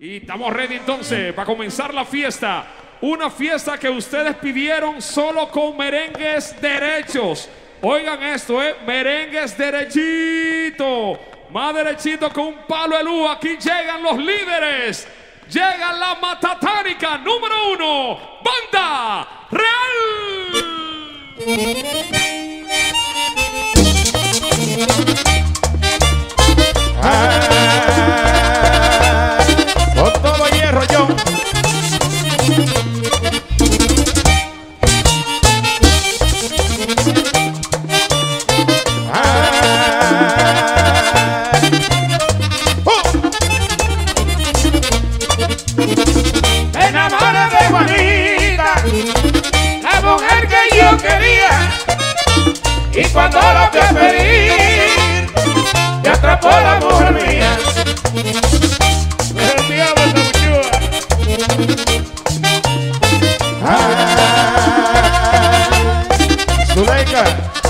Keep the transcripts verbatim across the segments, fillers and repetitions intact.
Y estamos ready entonces para comenzar la fiesta. Una fiesta que ustedes pidieron solo con merengues derechos. Oigan esto, eh, merengues derechito. Más derechito con un palo de luz. Aquí llegan los líderes. Llega la Matatánica número uno. Banda Real. Ah, con todo hierro yo. Ah, uh. Me enamoré de Juanita, la mujer que yo quería, y cuando la fui a pedir, me atrapó la mujer mía. El diablo se muchúa. Ah, Zuleika.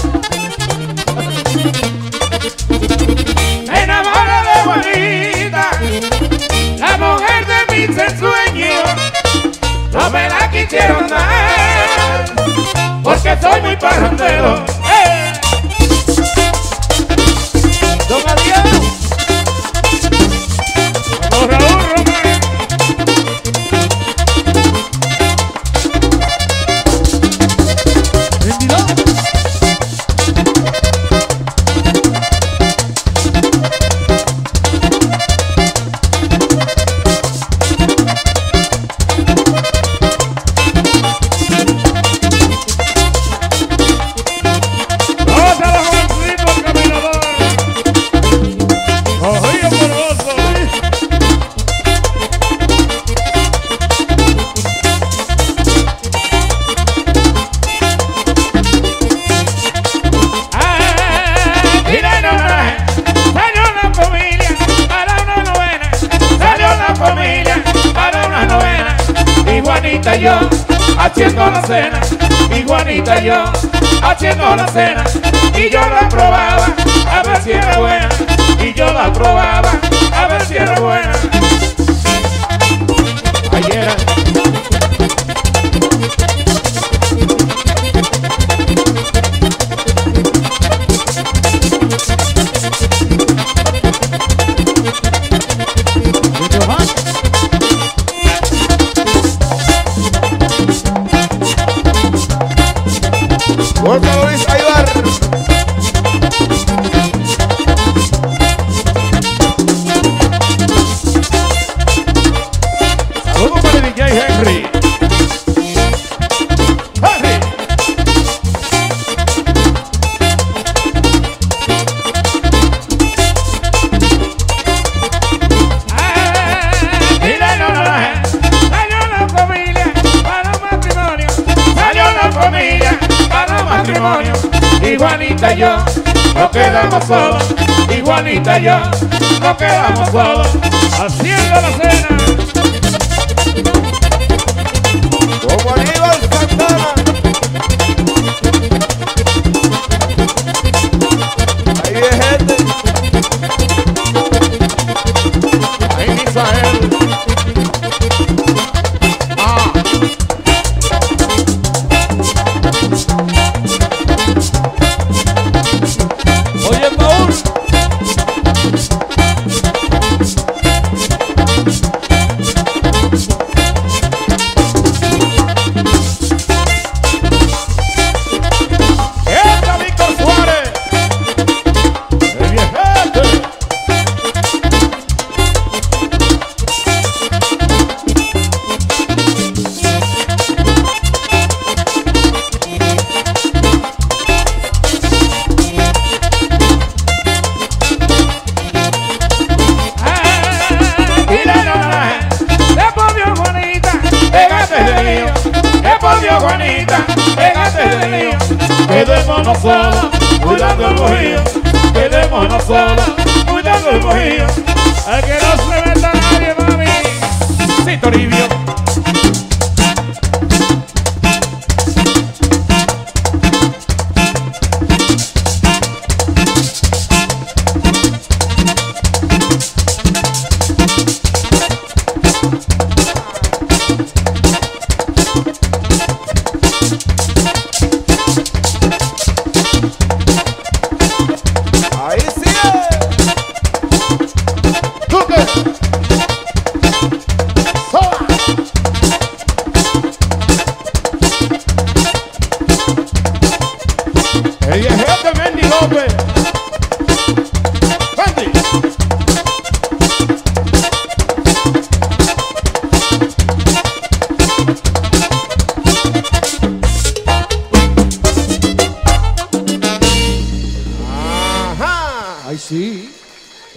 Me enamoré de Juanita, la mujer de mis ensueños. No me la quisieron dar, porque soy muy parrandero. ¡Eh! Don Adriano, don Raúl Román. Juanita y yo haciendo la cena, y Juanita y yo haciendo la cena, y yo la probaba a ver si era buena, y yo la probaba a ver si era buena. Ayer Jorge Luis Aybar. Saludos para el D J Henry. Henry. Mira, no, no, no. Salió la familia para un matrimonio. Salió la familia para un matrimonio. Y Juanita y yo nos quedamos solos. Y Juanita y yo nos quedamos solos haciendo la cena. Como Aníbal Santana. Ahí es gente. Ahí Misael. Ah. Oye, Paul. ¡Esta Víctor Suárez! ¡El viejete! Juanita, pégate de lío, quedémonos solos, cuidando el bojío, quedémonos solos, cuidando el bojío, a que no se meta nadie, mami. Sí, Toribio.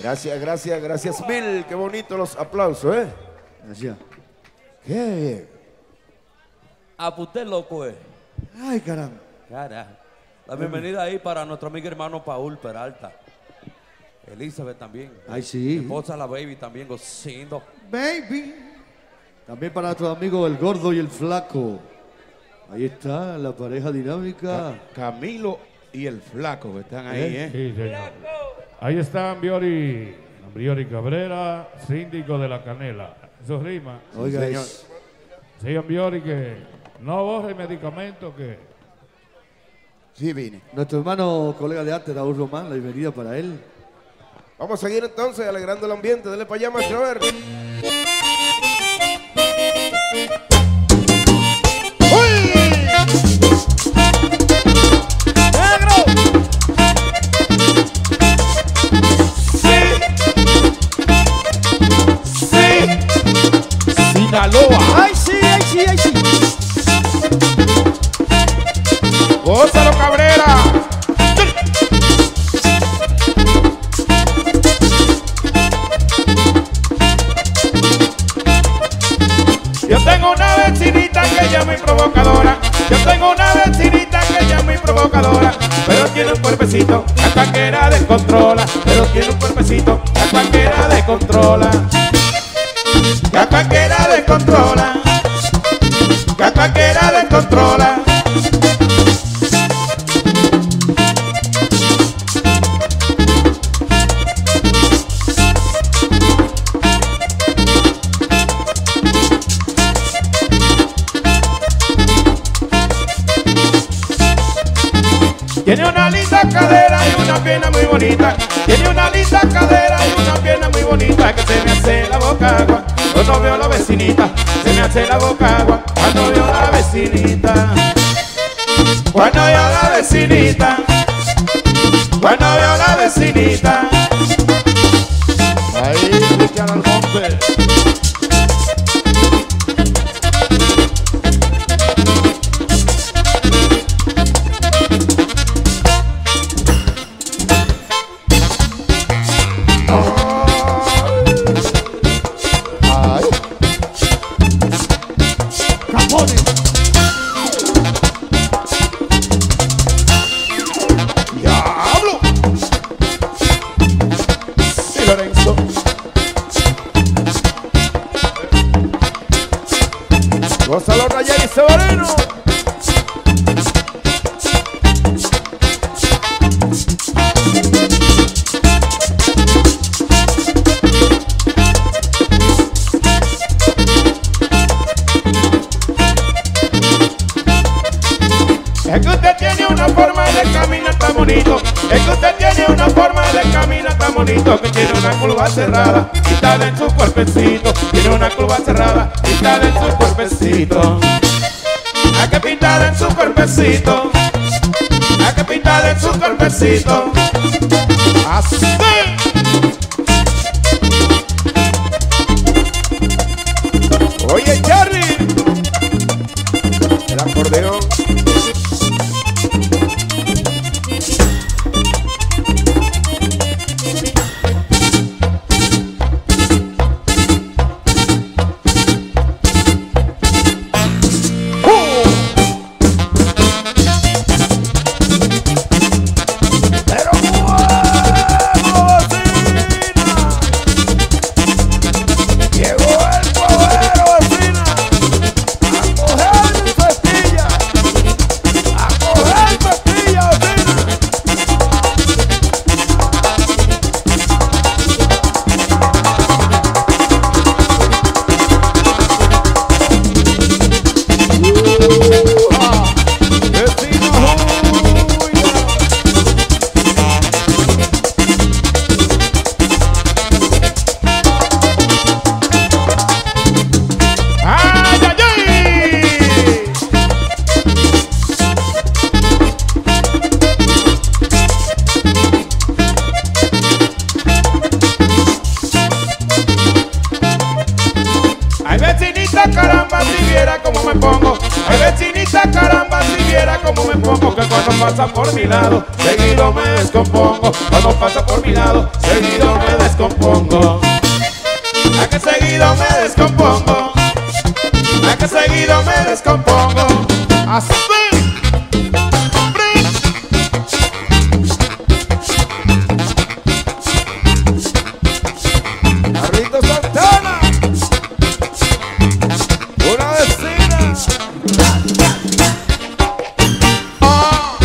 Gracias, gracias, gracias mil. Qué bonito los aplausos, ¿eh? Gracias. Qué bien. Ah, pues usted loco es. Ay, caramba. Carajo. La bienvenida ahí para nuestro amigo hermano Paul Peralta. Elizabeth también. Ay, Mi sí. esposa la baby también gozando. Baby. También para nuestros amigos el gordo y el flaco. Ahí está la pareja dinámica. Camilo y el flaco que están ahí, ¿Eh? ¿eh? Sí, señor. Ahí está Ambiori, Ambiori Cabrera, síndico de La Canela. Eso rima. Oiga, señor. es- Sí, Ambiori, que no borre medicamentos que... Sí, vine. nuestro hermano colega de arte, Raúl Román, la bienvenida para él. Vamos a seguir entonces alegrando el ambiente. Dele para allá, maestro. A ver. Sinaloa. ¡Ay, sí, ay, sí, ay, sí! ¡Gózalo, Cabrera! Yo tengo una vecinita que ella es muy provocadora. Yo tengo una vecinita que ella es muy provocadora. Pero tiene un cuerpecito, a cualquiera descontrola. Pero tiene un cuerpecito, a cualquiera descontrola. Que a cualquiera descontrola. Que a cualquiera descontrola. Tiene una linda cadera y una pierna muy bonita. Tiene una linda cadera y una pierna muy bonita. Que se me hace la boca agua cuando veo a la vecinita. Se me hace la boca agua cuando veo a la vecinita. Cuando veo a la vecinita. Cuando veo a la vecinita. Ahí, Cristian Almonte. Ay. ¡Diablo! Sí, Lorenzo. Gózalo, Nayeli Severino. Es que usted tiene una forma de caminar tan bonito. Es que usted tiene una forma de caminar tan bonito. Que tiene una curva cerrada y está en su cuerpecito. Tiene una curva cerrada y está en su cuerpecito. Hay que pintar en su cuerpecito. Hay que pintar en su cuerpecito. Así. Oye, Charlie. El acordeón. Pero bueno, vecina. Llegó el poder, vecina. A coger mi cestilla. me pongo, que cuando pasa por mi lado, seguido me descompongo. Cuando pasa por mi lado, seguido me descompongo. A que seguido me descompongo. A que seguido me descompongo. Así. Carlito Santana, una vecina. Oh,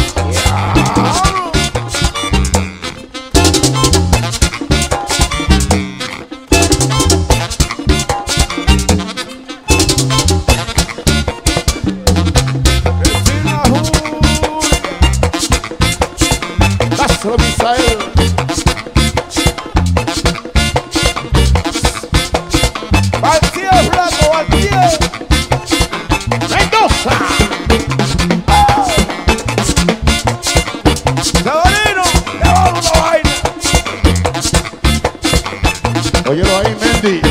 vecina Julia. Dáselo, Misael. ¡Vacío, flaco, vacío! ¡Mendoza! ¡Oh! ¡Sabarino! ¡Llevamos una vaina! Óyelo ahí, Mendy.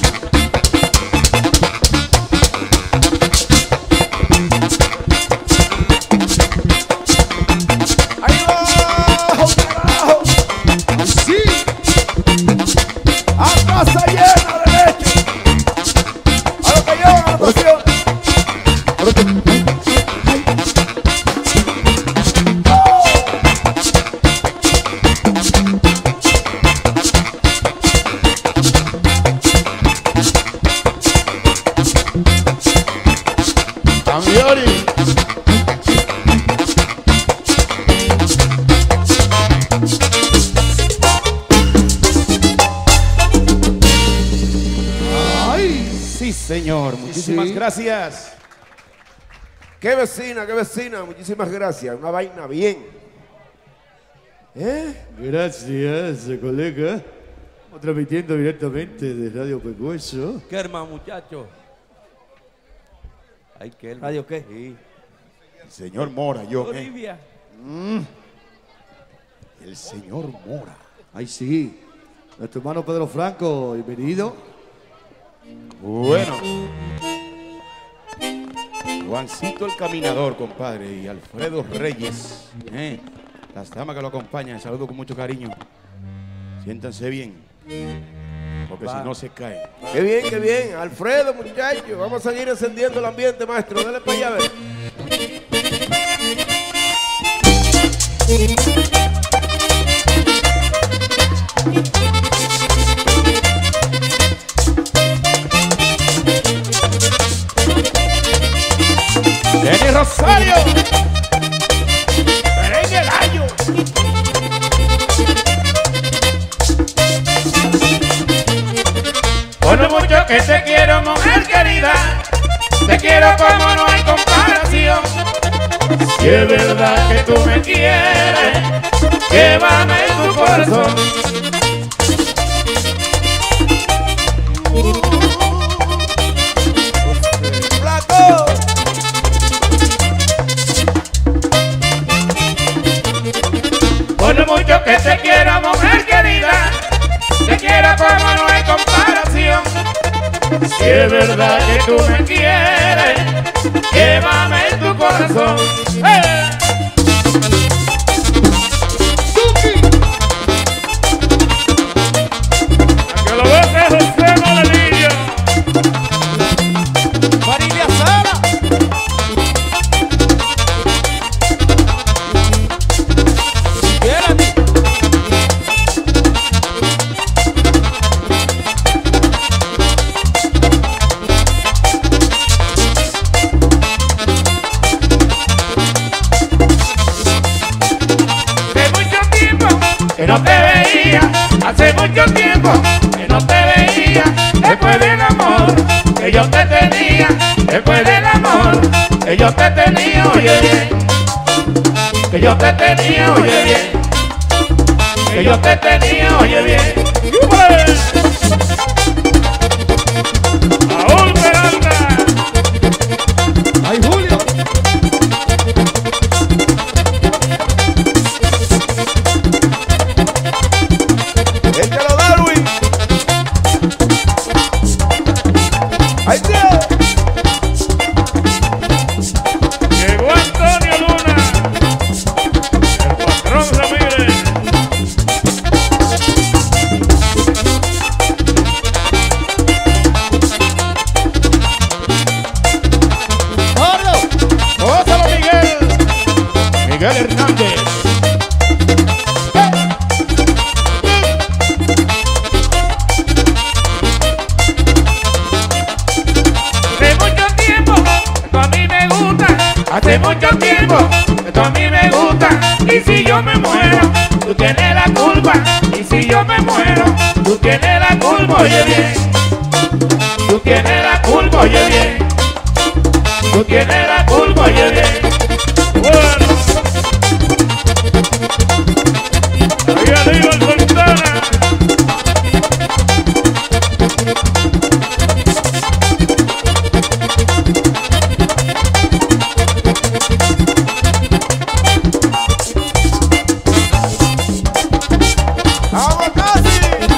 ¡Ahí va! ¡Carajo! ¡Sí! ¡A casa llena de leche! ¡A lo que llevan a la pasión! ¡Cambiori! Sí, señor. Muchísimas Sí. gracias. Qué vecina, qué vecina. Muchísimas gracias. Una vaina bien. ¿Eh? Gracias, colega. Estamos transmitiendo directamente de Radio Pecueso. ¿Qué hermano, muchacho? Ay, ¿qué hermano? ¿Radio qué? Sí. El señor Mora, yo. ¿eh? Olivia. El señor Mora. Ahí sí. Nuestro hermano Pedro Franco, bienvenido. Bueno. Juancito el Caminador, compadre, y Alfredo Reyes. ¿eh? Las damas que lo acompañan, saludo con mucho cariño. Siéntanse bien, porque Va. si no se caen. Qué bien, qué bien. Alfredo, muchachos. Vamos a seguir encendiendo el ambiente, maestro. Dale para allá, a ver. Jenny Rosario. Merengue gallo. Por lo mucho que te quiero, mujer querida, te quiero como no hay comparación. Si es verdad que tú me quieres, llévame en tu corazón. ¡Flaco! Por lo mucho que te quiero, mujer querida, te quiero como no hay comparación. Si es verdad que tú me quieres, llévame en tu corazón. ¡Eh! A que lo goce José Modelillo. ¡Marilia Sara! ¡Quédate! Hace mucho tiempo que no te veía, hace mucho tiempo que no te veía. Después del amor que yo te tenía, después del amor que yo te tenía, oye bien, que yo te tenía, oye bien, que yo te tenía, oye bien. Paul Peralta. ¡Ay, Julio! ¡Échalo, Darwin! ¡Ahí está! Llegó Antonio Luna. Miguel Hernández. Hace mucho tiempo, esto a mí me gusta. Hace mucho tiempo, esto a mí me gusta. Y si yo me muero, tú tienes la culpa. Y si yo me muero, tú tienes la culpa, oye bien. Tú tienes la culpa, oye bien. Tú tienes la culpa, oye bien. Bueno, ahí arriba el Sultana. ¡Vamos casi!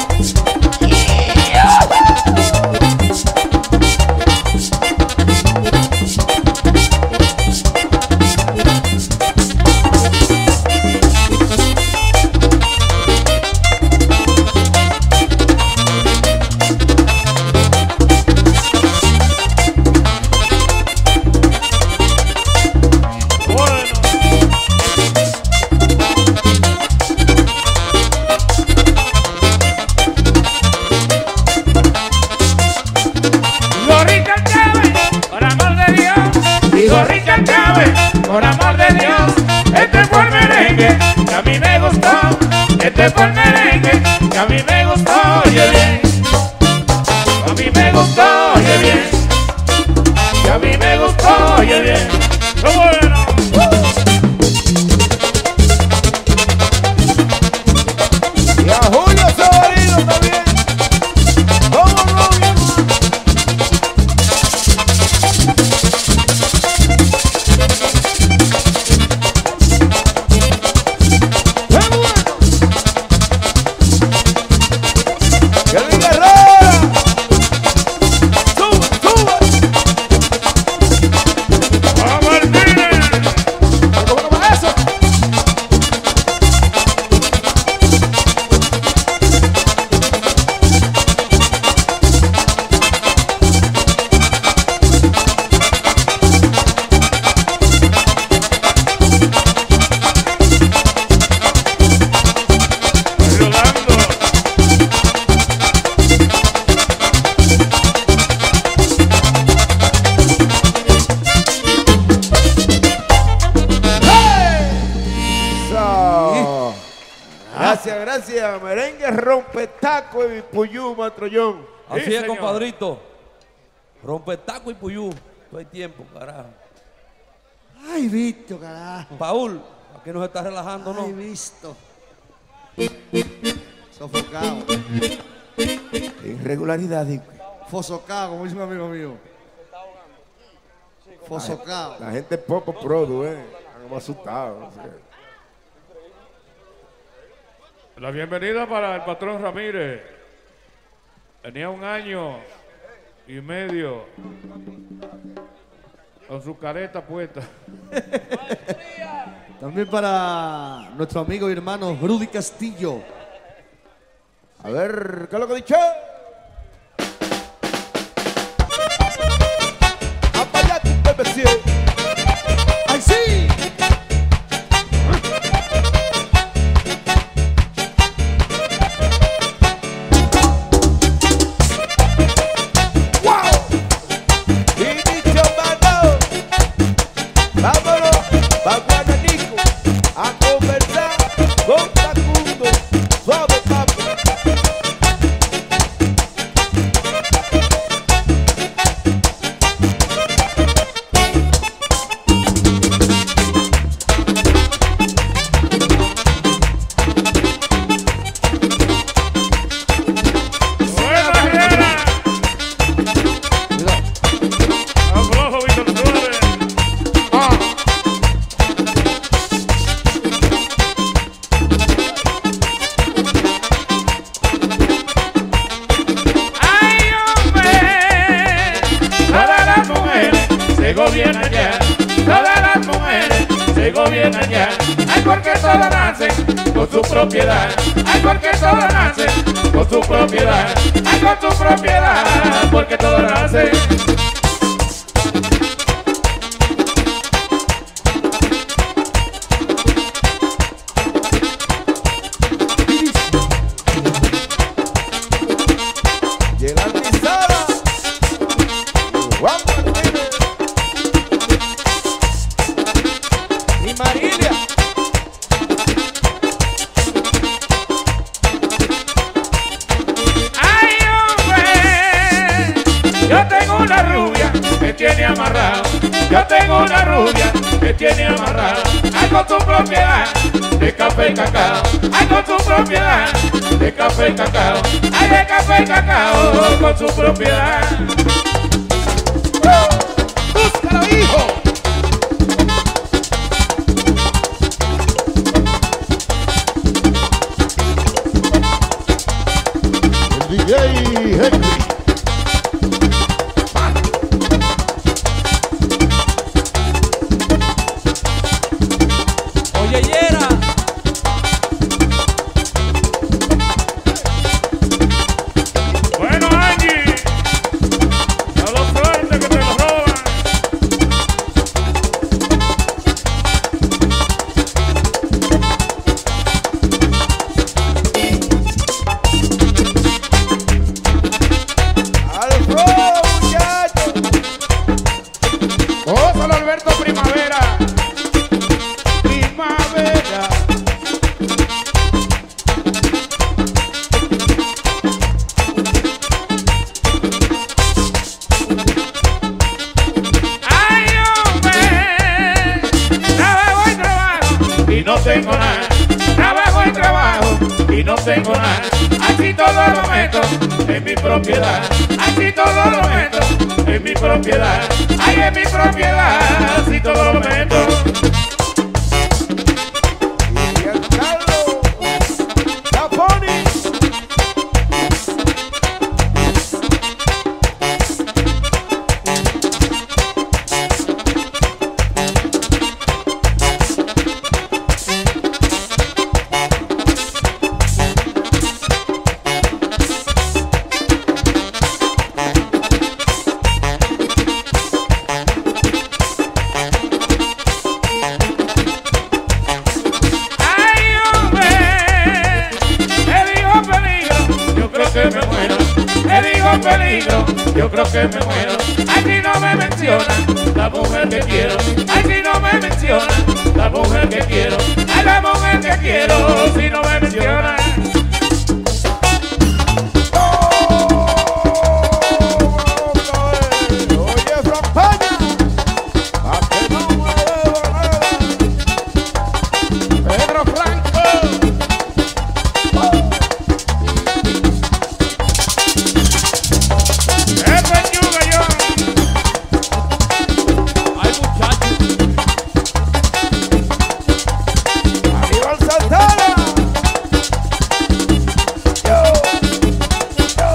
Por amor de Dios, este fue el merengue que a mí me gustó. Este fue el merengue que a mí me gustó, oye bien. A mí me gustó, oye bien. Que a mí me gustó, oye bien. ¡Qué bueno! Y a Julio Severino también. ¡Vamos, Rubio! Gracias, gracias. Merengue rompe taco y puyú, matrollón. Así Sí, es, señor. compadrito. Rompe taco y puyú. No hay tiempo, carajo. Ay, visto, carajo. Paul, aquí nos está relajando, ¿no? Ay, visto. Sofocado. Irregularidad, digo. Fosocado, como dice un amigo mío. Fosocado. La gente poco produ, eh. Están asustados. No sé. La bienvenida para el patrón Ramírez. Tenía un año y medio con su careta puesta. También para nuestro amigo y hermano Rudy Castillo. A ver, ¿qué es lo que he dicho? Apagate, bebé. ¡Ay, sí! Vámonos, pa' Guananico, a conversar con Facundo, suave papo. gobiernan ya, todas las mujeres se gobiernan ya. Ay, porque todas nacen con su propiedad. Ay, porque todas nacen con su propiedad. Ay, con su propiedad, porque todas nacen. rubia que tiene amarrada. Ay, con tu propiedad de café y cacao. Ay, con tu propiedad de café y cacao. Ay, de café y cacao con su propiedad. ¡Búscalo, hijo! El D J Henry. Oye, Yera. Bueno, Angie, a los fuertes que te lo roban. ¡Alfredo, muchachos! ¡Oh, solo Alberto Primavera! Primavera. Ay, hombre, trabajo y trabajo Y no tengo nada. Trabajo y trabajo y no tengo nada. Aquí todo lo meto en mi propiedad. Aquí todo lo meto en mi propiedad. Ay, en mi propiedad, así todo lo meto. Ay, hombre, le digo peligro, Yo creo que me muero, le digo peligro, yo creo que me muero. Ay, si no me menciona la mujer que quiero. Ay, si no me menciona la mujer que quiero. Ay, la mujer que quiero, si no me menciona. Oye, Frampaña, a que no me debo nada. Pedro Franco. eso es yuga yo. Ay, muchachos. Aníbal Santana. Yo, yo.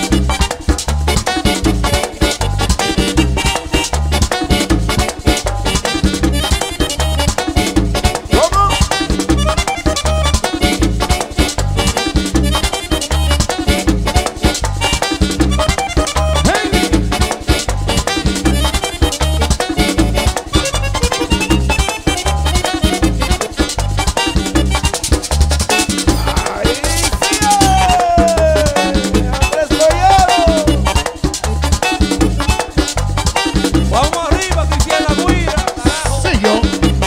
¿Cómo? ¡Ahí sí! ¡Andrés Collado! Vamos arriba, Cristian La Guira, carajo. Sí, yo.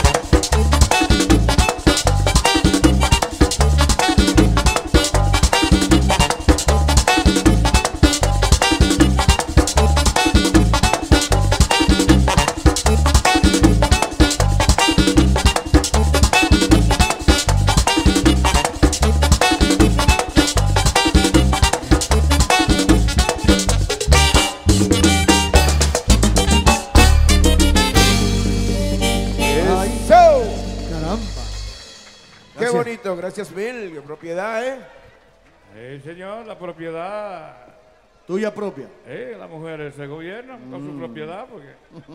¡Eso! Caramba. ¡Qué bonito! Gracias, Bill. ¡Qué propiedad, eh! Sí, señor, la propiedad. Tuya propia. Eh, las mujeres se gobiernan con su propiedad porque.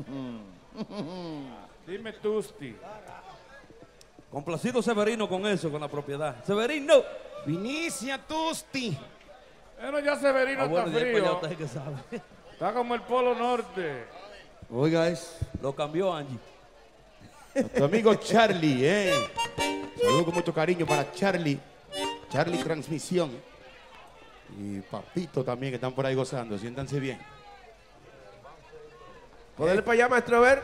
Dime Tusti. Complacido Severino con eso, con la propiedad. Severino. Vinicia Tusti. Bueno, ya Severino Ah, bueno, está ya después ya frío. usted que sabe. Está como el Polo Norte. Oiga, es Lo cambió Angie. Tu amigo Charlie, eh. Saludo con mucho cariño para Charlie. Charlie Transmisión. Y Papito también, que están por ahí gozando. Siéntanse bien. ¿Poderle para allá, maestro, a ver?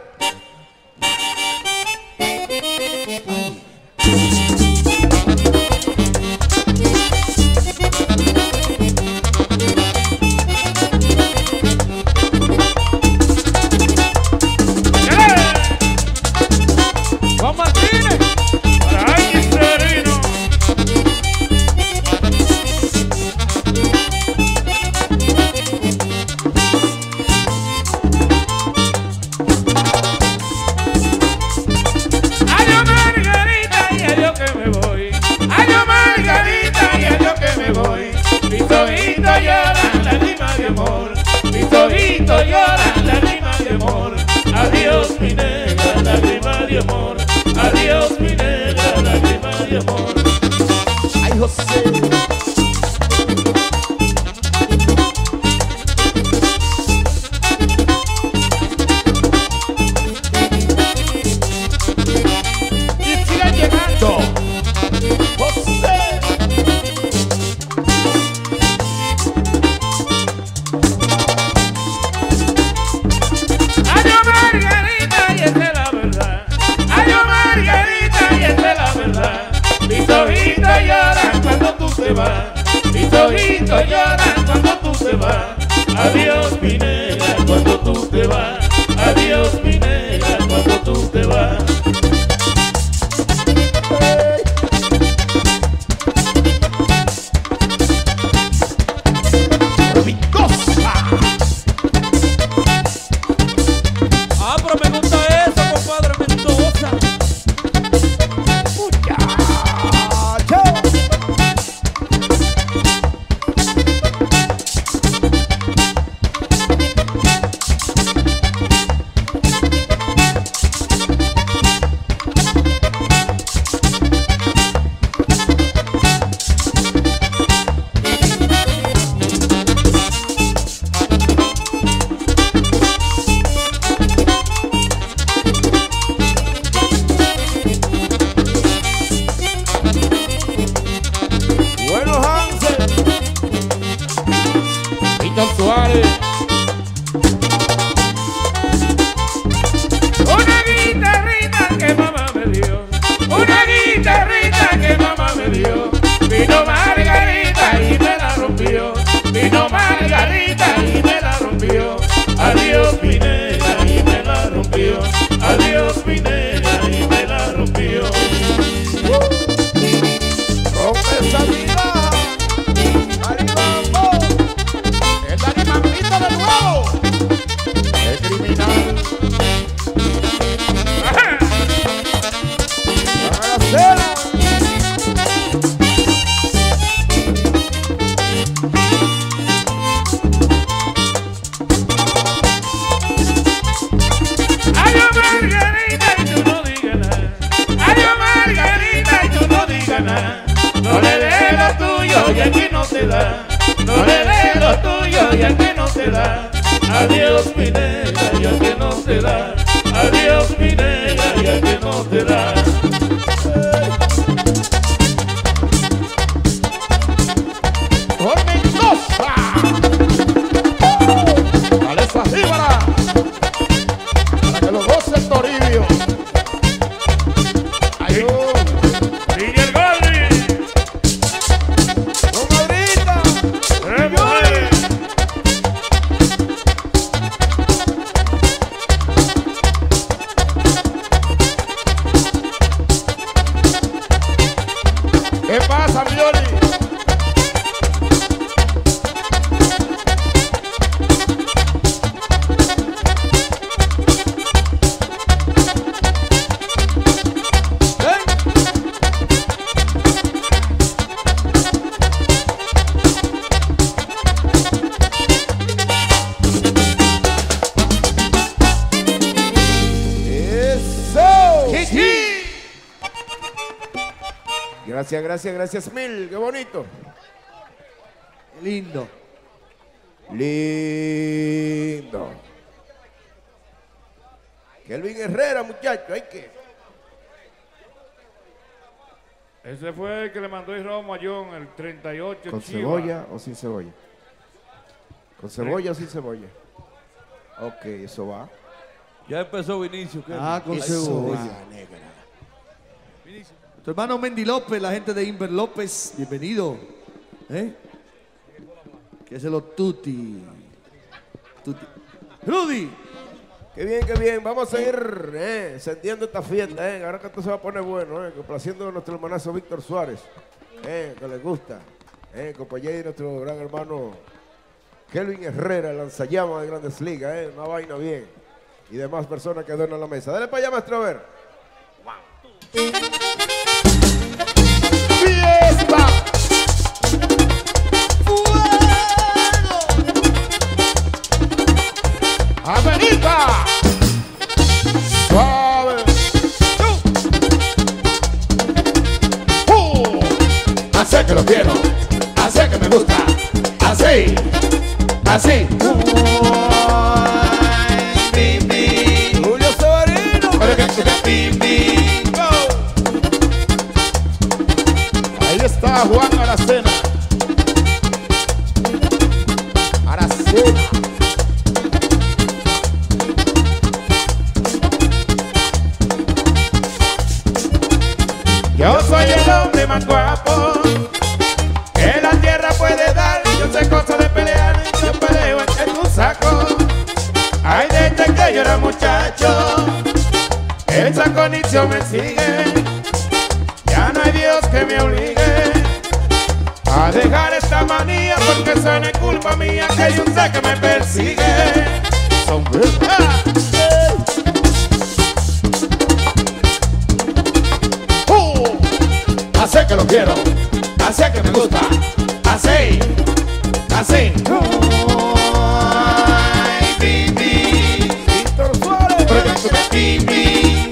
Gracias, gracias, gracias mil. Qué bonito. Lindo. Lindo. Kelvin Herrera, muchacho, hay que. Ese fue el que le mandó Israel Mayón, el treinta y ocho. ¿Con Chiva. cebolla o sin cebolla? ¿Con cebolla o sin cebolla? Ok, eso va. Ya empezó Vinicio. ¿qué? Ah, con Eso cebolla. va, negra. Tu hermano Mendy López, la gente de Inver López, bienvenido. ¿Eh? Que es el tutti. Tutti. Rudy. Qué bien, qué bien. Vamos a ir eh, encendiendo esta fiesta. Eh. Ahora que esto se va a poner bueno. Eh, complaciendo a nuestro hermanazo Víctor Suárez. Eh, que le gusta. Eh, compañero y nuestro gran hermano Kelvin Herrera, lanzallamas de Grandes Ligas. Eh, una vaina bien. Y demás personas que adornan la mesa. Dale para allá, maestro, a ver. ¡Fiesta! ¡Avenida! ¡Suave! ¡Uh! ¡Uh! Así que lo quiero, así que me gusta, así, así. Julio Severino. Ahí está Juan Aracena. Aracena. Yo soy el hombre más guapo que la tierra puede dar. Yo sé cosas de pelear y yo peleo en tu saco. Ay, desde que yo era muchacho, esa condición me sigue. Ya no hay Dios que me obligue a dejar esta manía, porque eso no es culpa mía, que hay un sé que me persigue. ¡Ah! Así que lo quiero, así que me gusta, así, así. Ay, baby, Víctor Suárez, baby.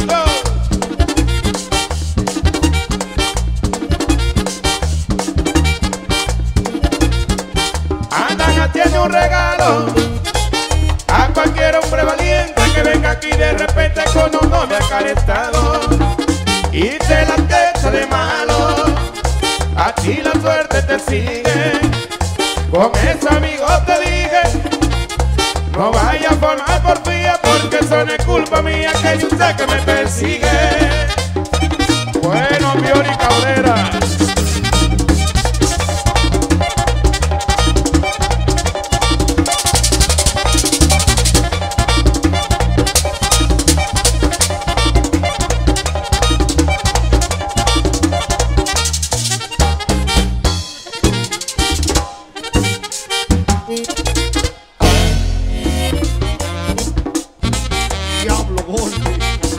Andan haciendo un regalo a cualquier hombre valiente que venga aquí de repente con un nombre acarestado y te la techa de malo. A ti la suerte te sigue. Con ese amigo te dije, no vaya a formar porfía, porque eso no es culpa mía, que yo sé que me persigue. Bueno, Fiori Cabrera. Diablo, Gordy.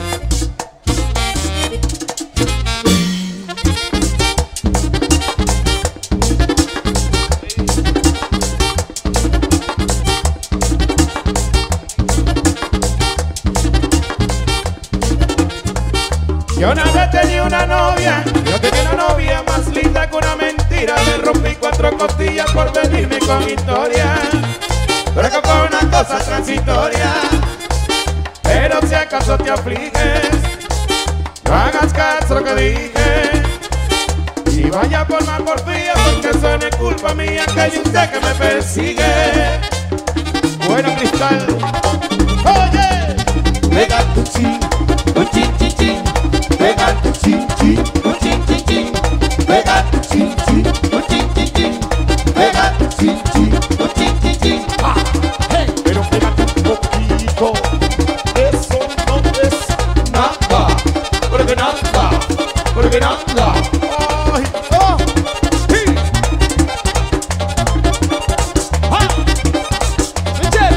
Yo una vez tenía una novia, yo tenía una novia más linda que una mentira. Le rompí cuatro costillas por venirme con historia, pero que fue una cosa transitoria. Pero si acaso te afliges, no hagas caso lo que dije y vaya por más porfía, porque eso no es culpa mía, que hay un sé que me persigue. Bueno, Cristal, oye, Pega tu chin, un chin chin chin. Pega tu chin chin, un chin chin chin. Pega tu chin chin, un chin chin chin. Pega tu chin chin, un chin chin chin. Ah, hey. pero pégate un poquito, eso no es Nada, porque nada, porque nada. ay, oh, sí. ¡Ah! ¡Michel!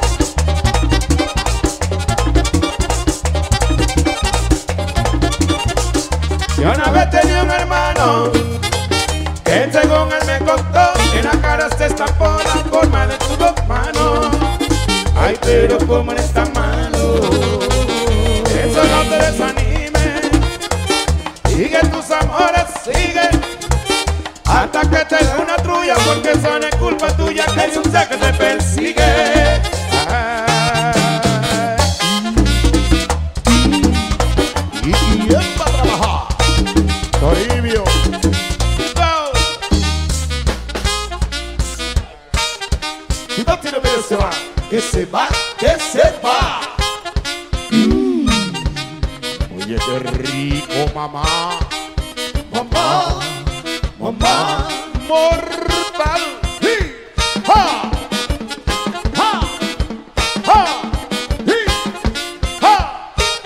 Yo una vez tenía un hermano que según él me contó, en la cara se estampó la forma de tus dos manos. Ay, pero como eres tan malo, eso no te desanime. Sigue tus amores, sigue sé que te persigue. Ay. ¿Y quién va a trabajar? Toribio. Go. Si no tiene miedo se va. Que se va, que se va. Oye, qué rico, mamá. Mamá, mamá. Mortal. ¡Hi! ¡Ja! ¡Ja! ¡Ja! ¡Hi! ¡Ja!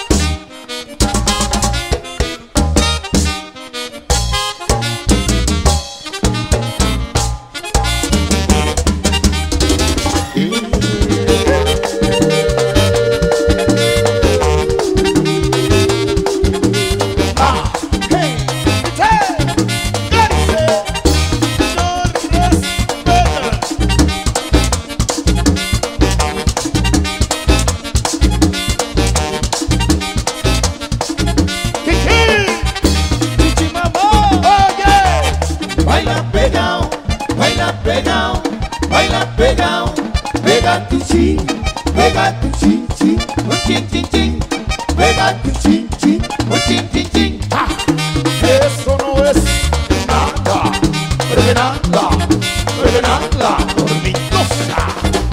Ah, hey, baila pegao, baila pegao, baila pegao, pega tu chin, pega tu chin chin, un chin chin chin, pega tu chin chin, un chin chin chin. ¡Ah! Eso no es nada, pero nada, pero nada, hormiguosa.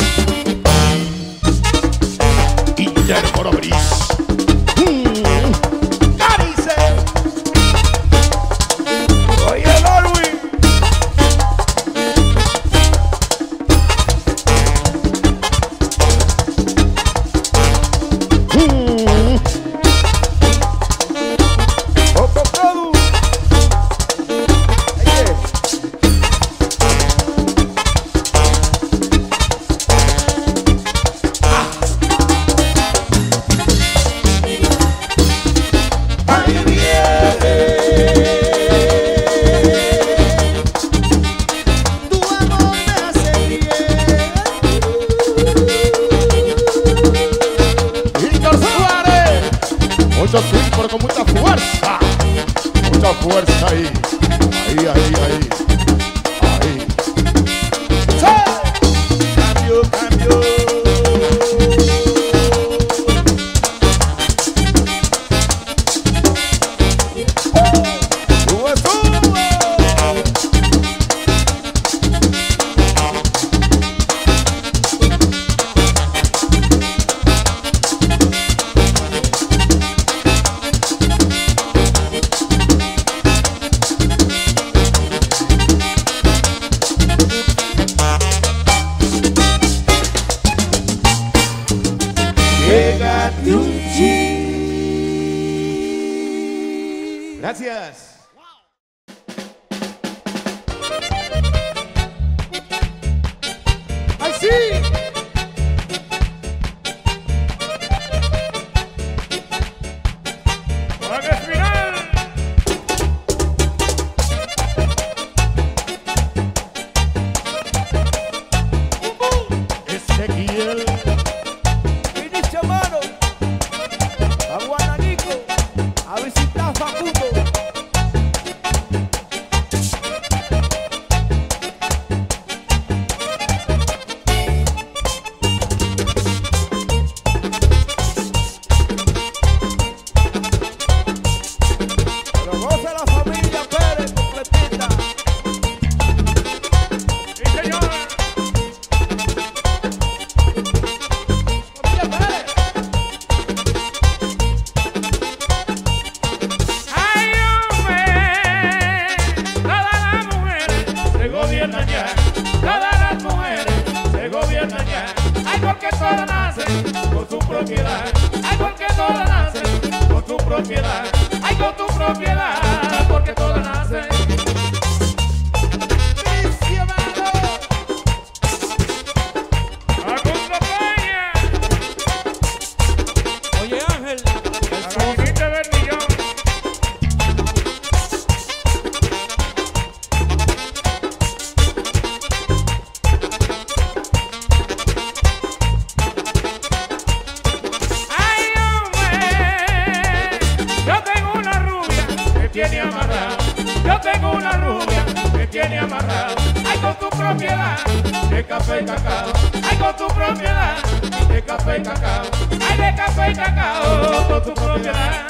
Intermoro gris. Mm. Carice. Oye, Darwin. Mm. Otro produ. Oye. Ay, viene. Tu amor me hace bien. Víctor Suárez. Mucho swing, pero con mucha fuerza. Mucha fuerza ahí. Ahí, ahí, ahí. Ahí. ¡Sí! Cambio, cambio. Sube, sube. Pégate un chin. Gracias. ¡Ay, sí! ¡Juega final! Ezequiel. Inicia mano. A Guananico. A visitar a Facundo. Pero goza la familia Pérez completita. ¡Sí, señor! Familia Pérez. ¡Ay, hombre! Todas las mujeres se gobiernan ya. Todas las mujeres se gobiernan ya. ¡Ay, porque todas nacen con su propiedad! ¡Ay, porque todas nacen con su propiedad! ¡Ay, con tu propiedad! Porque todas nacen. Inicia mano. ¡Facundo Peña! Oye Ángel. ¡La gallinita del millón! ¡Ay, hombre! Yo tengo una rubia que tiene amarrado. Yo tengo una rubia que tiene amarrado. ¡Ay, con tu propiedad de café y cacao. Ay, con tu propiedad de café y cacao. Ay, de café y cacao, con tu propiedad.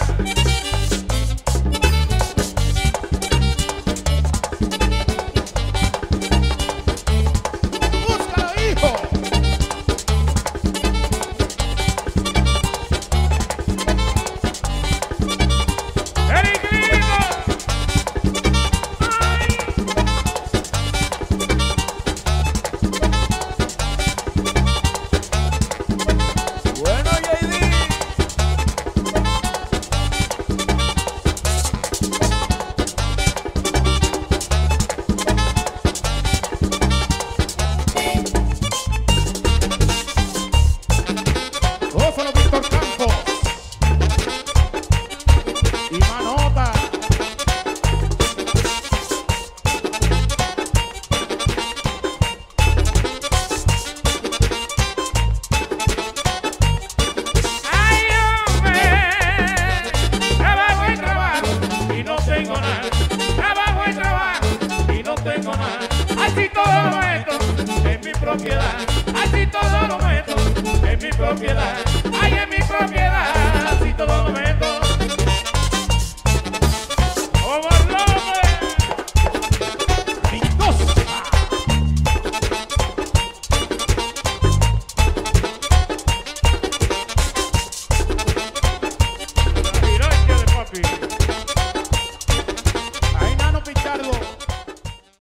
Así todo lo meto en mi propiedad.